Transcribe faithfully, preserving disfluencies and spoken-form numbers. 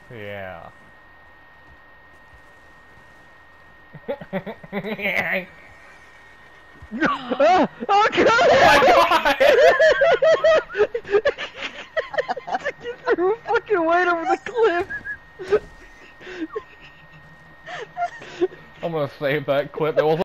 Yeah. Ah! Oh god! Oh my god! You threw a fucking weight over the cliff! I'm gonna save that clip. It was